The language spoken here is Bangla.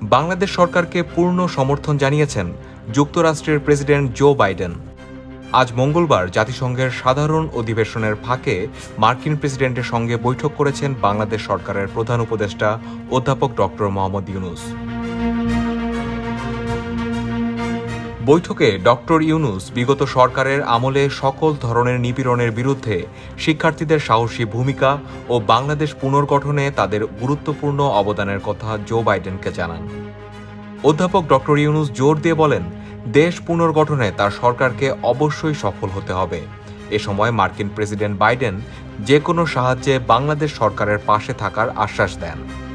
বাংলাদেশ সরকারকে পূর্ণ সমর্থন জানিয়েছেন যুক্তরাষ্ট্রের প্রেসিডেন্ট জো বাইডেন। আজ মঙ্গলবার জাতিসংঘের সাধারণ অধিবেশনের ফাঁকে মার্কিন প্রেসিডেন্টের সঙ্গে বৈঠক করেছেন বাংলাদেশ সরকারের প্রধান উপদেষ্টা অধ্যাপক ডক্টর মোহাম্মদ ইউনূস। বৈঠকে ডক্টর ইউনূস বিগত সরকারের আমলে সকল ধরনের নিপীড়নের বিরুদ্ধে শিক্ষার্থীদের সাহসী ভূমিকা ও বাংলাদেশ পুনর্গঠনে তাদের গুরুত্বপূর্ণ অবদানের কথা জো বাইডেনকে জানান। অধ্যাপক ডক্টর ইউনূস জোর দিয়ে বলেন, দেশ পুনর্গঠনে তার সরকারকে অবশ্যই সফল হতে হবে। এ সময় মার্কিন প্রেসিডেন্ট বাইডেন যে কোনো সাহায্যে বাংলাদেশ সরকারের পাশে থাকার আশ্বাস দেন।